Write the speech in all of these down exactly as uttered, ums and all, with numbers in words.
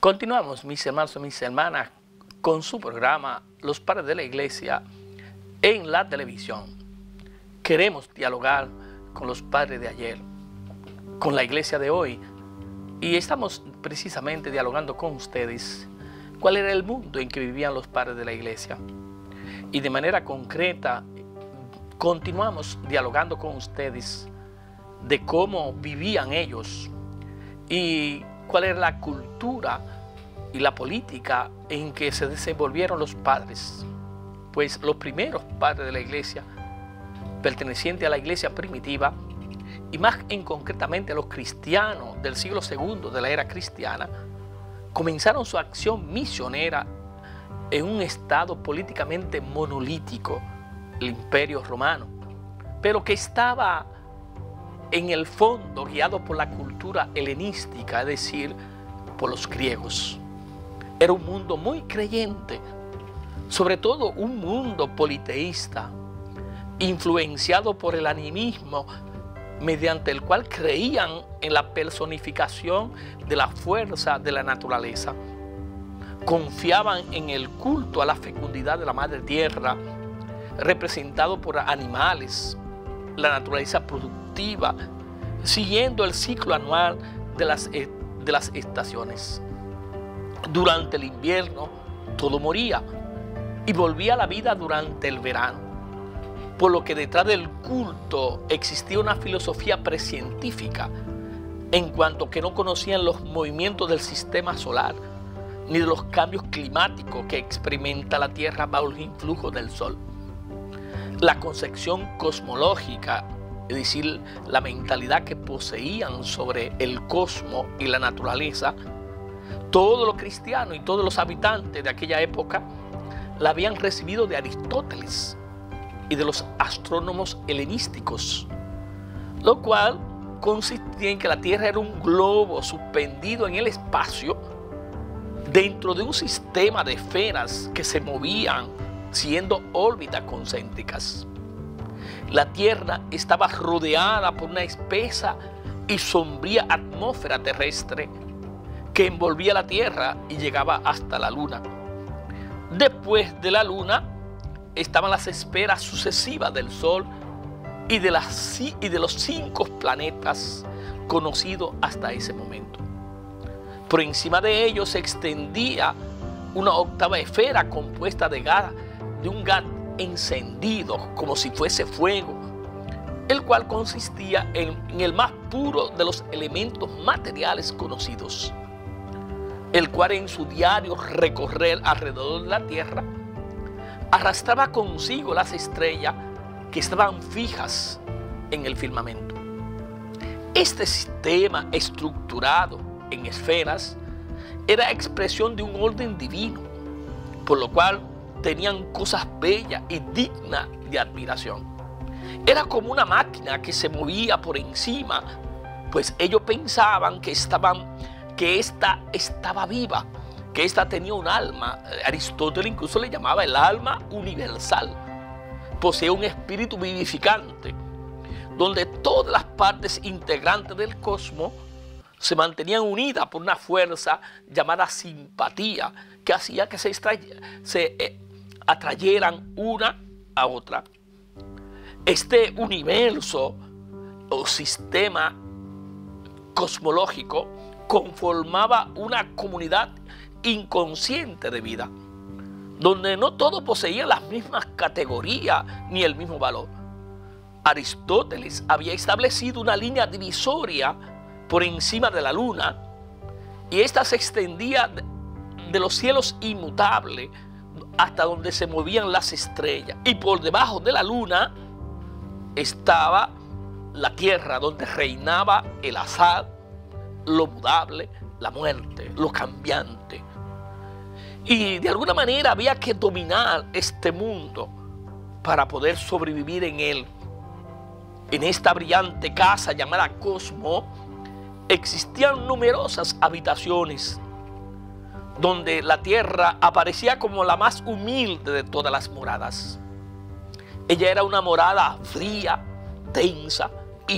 Continuamos, mis hermanos y mis hermanas, con su programa Los Padres de la Iglesia en la televisión. Queremos dialogar con los padres de ayer, con la iglesia de hoy, y estamos precisamente dialogando con ustedes cuál era el mundo en que vivían los padres de la iglesia. Y de manera concreta, continuamos dialogando con ustedes de cómo vivían ellos y cuál era la cultura y la política en que se desenvolvieron los padres. Pues los primeros padres de la iglesia, pertenecientes a la iglesia primitiva, y más en concretamente a los cristianos del siglo segundo de la era cristiana, comenzaron su acción misionera en un estado políticamente monolítico, el Imperio Romano, pero que estaba en el fondo guiado por la cultura helenística, es decir, por los griegos. Era un mundo muy creyente, sobre todo un mundo politeísta, influenciado por el animismo, mediante el cual creían en la personificación de la fuerza de la naturaleza. Confiaban en el culto a la fecundidad de la madre tierra, representado por animales, la naturaleza productiva, siguiendo el ciclo anual de las, de las estaciones. Durante el invierno todo moría y volvía a la vida durante el verano, por lo que detrás del culto existía una filosofía precientífica, en cuanto que no conocían los movimientos del sistema solar, ni de los cambios climáticos que experimenta la Tierra bajo el influjo del Sol. La concepción cosmológica, es decir, la mentalidad que poseían sobre el cosmos y la naturaleza, todos los cristianos y todos los habitantes de aquella época la habían recibido de Aristóteles y de los astrónomos helenísticos, lo cual consistía en que la Tierra era un globo suspendido en el espacio dentro de un sistema de esferas que se movían siguiendo órbitas concéntricas. La Tierra estaba rodeada por una espesa y sombría atmósfera terrestre que envolvía la Tierra y llegaba hasta la Luna. Después de la Luna estaban las esferas sucesivas del Sol y de, las, y de los cinco planetas conocidos hasta ese momento. Por encima de ellos se extendía una octava esfera compuesta de, gas, de un gas encendido como si fuese fuego, el cual consistía en, en el más puro de los elementos materiales conocidos, el cual en su diario recorrer alrededor de la Tierra arrastraba consigo las estrellas que estaban fijas en el firmamento. Este sistema estructurado en esferas era expresión de un orden divino, por lo cual tenían cosas bellas y dignas de admiración. Era como una máquina que se movía por encima, pues ellos pensaban que estaban que ésta estaba viva, que ésta tenía un alma. Aristóteles incluso le llamaba el alma universal. Posee un espíritu vivificante, donde todas las partes integrantes del cosmos se mantenían unidas por una fuerza llamada simpatía, que hacía que se, se eh, atrayeran una a otra. Este universo o sistema cosmológico conformaba una comunidad inconsciente de vida, donde no todos poseían las mismas categorías ni el mismo valor. Aristóteles había establecido una línea divisoria por encima de la luna, y ésta se extendía de los cielos inmutables hasta donde se movían las estrellas, y por debajo de la luna estaba la tierra, donde reinaba el azar, lo mudable, la muerte, lo cambiante. Y de alguna manera había que dominar este mundo para poder sobrevivir en él. En esta brillante casa llamada Cosmo existían numerosas habitaciones, donde la tierra aparecía como la más humilde de todas las moradas. Ella era una morada fría, tensa,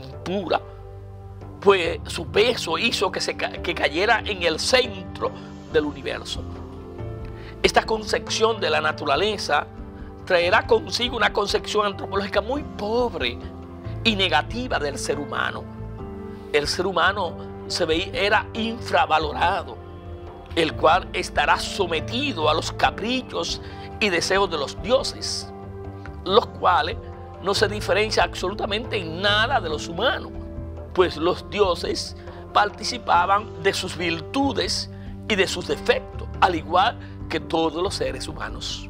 impura, pues su peso hizo que, se, que cayera en el centro del universo. Esta concepción de la naturaleza traerá consigo una concepción antropológica muy pobre y negativa del ser humano. El ser humano se veía, era infravalorado, el cual estará sometido a los caprichos y deseos de los dioses, los cuales no se diferencian absolutamente en nada de los humanos, pues los dioses participaban de sus virtudes y de sus defectos, al igual que todos los seres humanos.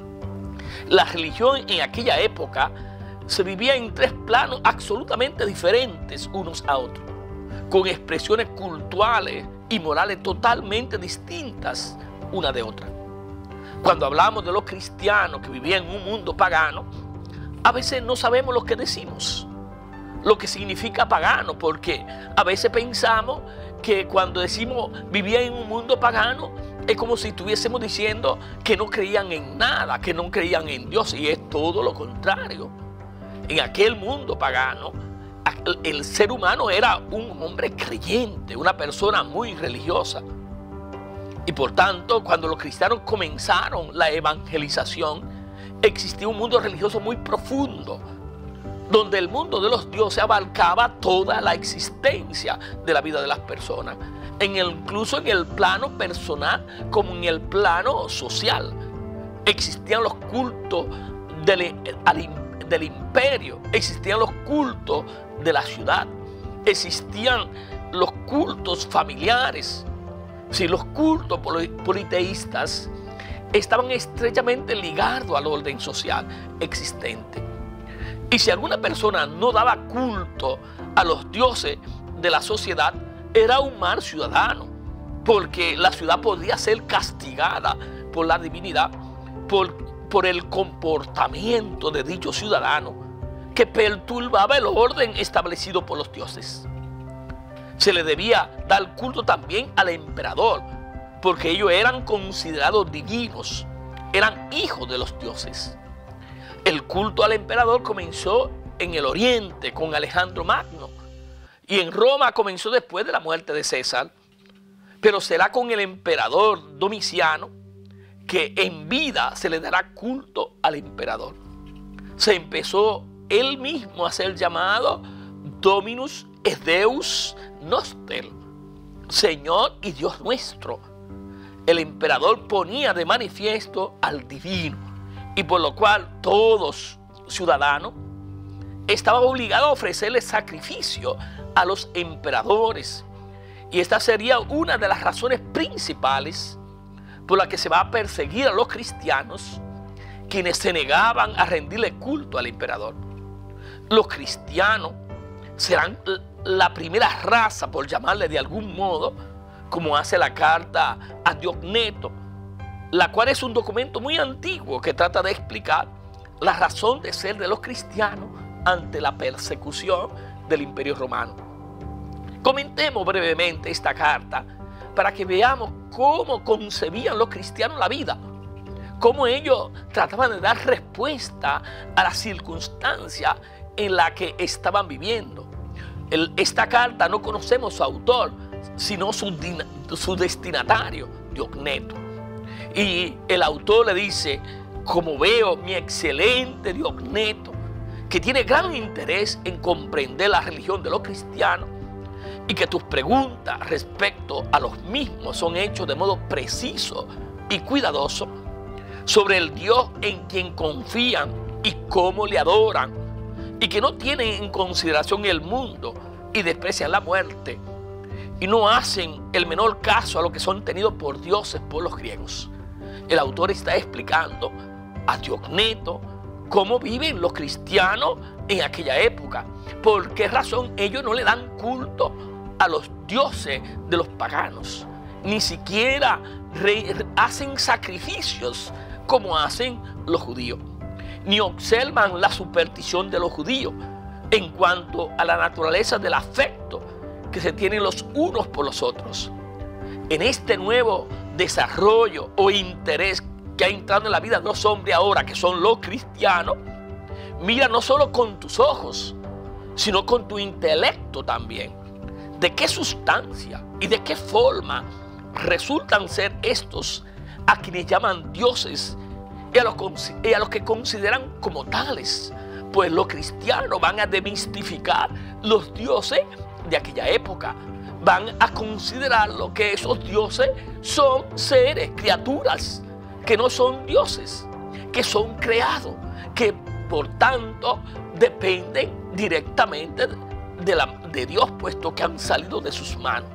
La religión en aquella época se vivía en tres planos absolutamente diferentes unos a otros, con expresiones culturales y morales totalmente distintas una de otra. Cuando hablamos de los cristianos que vivían en un mundo pagano, a veces no sabemos lo que decimos, lo que significa pagano, porque a veces pensamos que cuando decimos vivía en un mundo pagano, es como si estuviésemos diciendo que no creían en nada, que no creían en Dios, y es todo lo contrario. En aquel mundo pagano, el ser humano era un hombre creyente, una persona muy religiosa. Y por tanto, cuando los cristianos comenzaron la evangelización, existía un mundo religioso muy profundo, donde el mundo de los dioses abarcaba toda la existencia de la vida de las personas, en el, incluso en el plano personal como en el plano social. Existían los cultos del, del imperio, existían los cultos de la ciudad, existían los cultos familiares. Sí, los cultos politeístas estaban estrechamente ligados al orden social existente. Y si alguna persona no daba culto a los dioses de la sociedad, era un mal ciudadano, porque la ciudad podía ser castigada por la divinidad por, por el comportamiento de dicho ciudadano que perturbaba el orden establecido por los dioses. Se le debía dar culto también al emperador, porque ellos eran considerados divinos, eran hijos de los dioses. El culto al emperador comenzó en el oriente con Alejandro Magno, y en Roma comenzó después de la muerte de César, pero será con el emperador Domiciano que en vida se le dará culto al emperador. Se empezó él mismo a ser llamado Dominus et Deus Noster, Señor y Dios nuestro. El emperador ponía de manifiesto al divino, y por lo cual todos ciudadanos estaban obligados a ofrecerle sacrificio a los emperadores. Y esta sería una de las razones principales por la que se va a perseguir a los cristianos, quienes se negaban a rendirle culto al emperador. Los cristianos serán la primera raza, por llamarle de algún modo, como hace la carta a Diogneto, la cual es un documento muy antiguo que trata de explicar la razón de ser de los cristianos ante la persecución del Imperio Romano. Comentemos brevemente esta carta para que veamos cómo concebían los cristianos la vida, cómo ellos trataban de dar respuesta a las circunstancias en la que estaban viviendo. El, esta carta no conocemos su autor, sino su, su destinatario, Diogneto. Y el autor le dice: como veo, mi excelente Diogneto, que tiene gran interés en comprender la religión de los cristianos, y que tus preguntas respecto a los mismos son hechas de modo preciso y cuidadoso, sobre el Dios en quien confían y cómo le adoran, y que no tienen en consideración el mundo y desprecian la muerte, y no hacen el menor caso a lo que son tenidos por dioses por los griegos. El autor está explicando a Diogneto cómo viven los cristianos en aquella época, por qué razón ellos no le dan culto a los dioses de los paganos, ni siquiera hacen sacrificios como hacen los judíos, ni observan la superstición de los judíos en cuanto a la naturaleza del afecto que se tienen los unos por los otros. En este nuevo desarrollo o interés que ha entrado en la vida de los hombres ahora, que son los cristianos, mira no solo con tus ojos, sino con tu intelecto también. ¿De qué sustancia y de qué forma resultan ser estos a quienes llaman dioses y a los, y a los que consideran como tales, pues los cristianos van a demistificar los dioses de aquella época. Van a considerar lo que esos dioses son seres, criaturas, que no son dioses, que son creados, que por tanto dependen directamente de, la, de Dios, puesto que han salido de sus manos.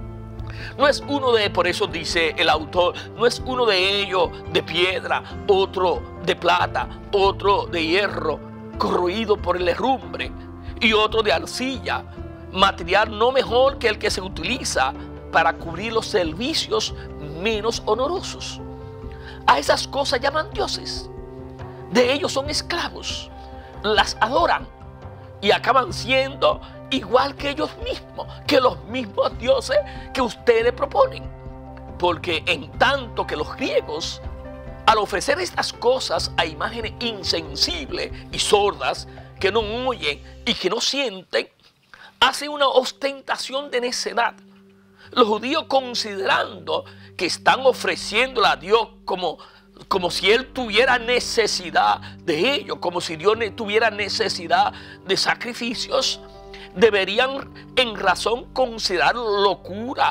No es uno de, por eso dice el autor, no es uno de ellos de piedra, otro de plata, otro de hierro, corroído por el herrumbre, y otro de arcilla, material no mejor que el que se utiliza para cubrir los servicios menos honorosos. A esas cosas llaman dioses. De ellos son esclavos, las adoran y acaban siendo igual que ellos mismos, que los mismos dioses que ustedes proponen. Porque en tanto que los griegos, al ofrecer estas cosas a imágenes insensibles y sordas, que no oyen y que no sienten, hacen una ostentación de necedad. Los judíos, considerando que están ofreciéndole a Dios como, como si Él tuviera necesidad de ello, como si Dios tuviera necesidad de sacrificios, deberían en razón considerar locura,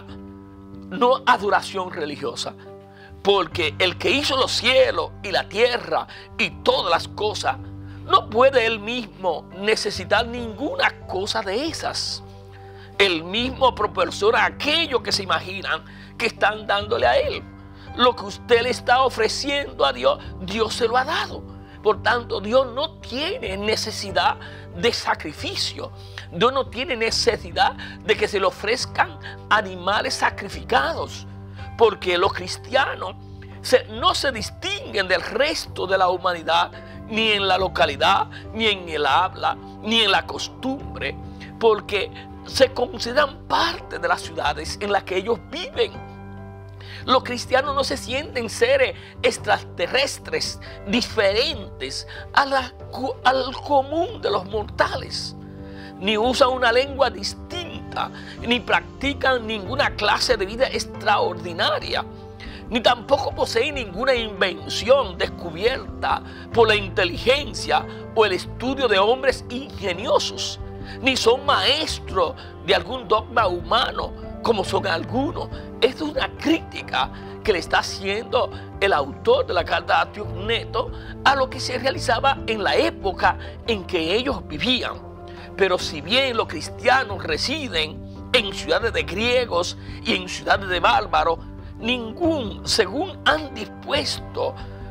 no adoración religiosa. Porque el que hizo los cielos y la tierra y todas las cosas, no puede él mismo necesitar ninguna cosa de esas. Él mismo proporciona aquello que se imaginan que están dándole a él. Lo que usted le está ofreciendo a Dios, Dios se lo ha dado. Por tanto, Dios no tiene necesidad de sacrificio. Dios no tiene necesidad de que se le ofrezcan animales sacrificados. Porque los cristianos se, no se distinguen del resto de la humanidad, ni en la localidad, ni en el habla, ni en la costumbre, porque se consideran parte de las ciudades en las que ellos viven. Los cristianos no se sienten seres extraterrestres, diferentes a la, al común de los mortales, ni usan una lengua distinta, ni practican ninguna clase de vida extraordinaria, ni tampoco poseen ninguna invención descubierta por la inteligencia o el estudio de hombres ingeniosos, ni son maestros de algún dogma humano como son algunos. Esta es una crítica que le está haciendo el autor de la carta a Teogneto a lo que se realizaba en la época en que ellos vivían. Pero si bien los cristianos residen en ciudades de griegos y en ciudades de bárbaros, ningún, según han dispuesto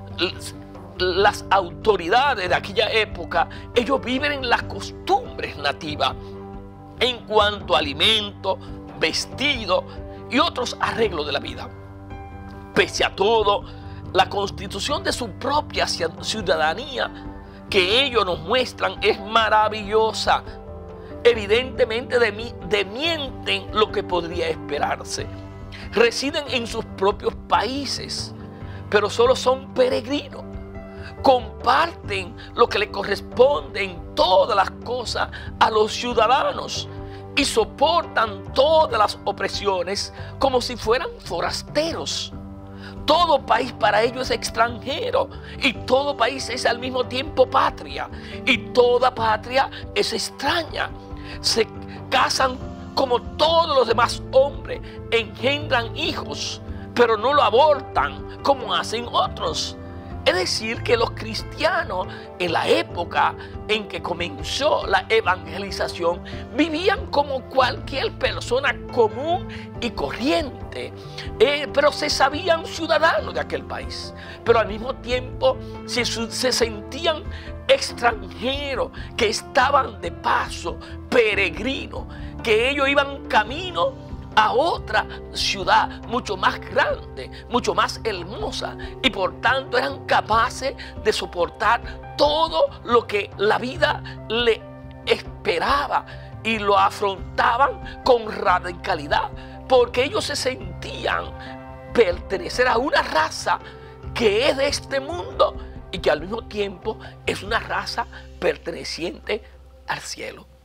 las autoridades de aquella época, ellos viven en las costumbres nativas en cuanto a alimento, vestido y otros arreglos de la vida. Pese a todo, la constitución de su propia ciudadanía que ellos nos muestran es maravillosa. Evidentemente demienten lo que podría esperarse. Residen en sus propios países, pero solo son peregrinos. Comparten lo que le corresponde en todas las cosas a los ciudadanos y soportan todas las opresiones como si fueran forasteros. Todo país para ellos es extranjero y todo país es al mismo tiempo patria y toda patria es extraña. Se casan como todos los demás hombres, engendran hijos, pero no lo abortan como hacen otros. Es decir, que los cristianos en la época en que comenzó la evangelización vivían como cualquier persona común y corriente, eh, pero se sabían ciudadanos de aquel país, pero al mismo tiempo se, se sentían extranjeros, que estaban de paso, peregrinos, que ellos iban camino a otra ciudad mucho más grande, mucho más hermosa, y por tanto eran capaces de soportar todo lo que la vida le esperaba y lo afrontaban con radicalidad, porque ellos se sentían pertenecer a una raza que es de este mundo y que al mismo tiempo es una raza perteneciente al cielo.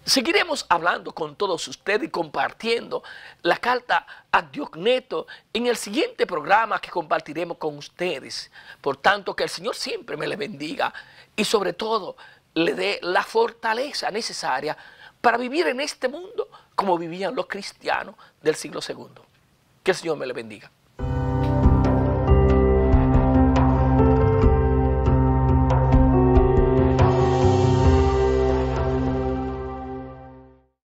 Seguiremos hablando con todos ustedes y compartiendo la carta a Diogneto en el siguiente programa que compartiremos con ustedes. Por tanto, que el Señor siempre me le bendiga y sobre todo le dé la fortaleza necesaria para vivir en este mundo como vivían los cristianos del siglo segundo. Que el Señor me le bendiga.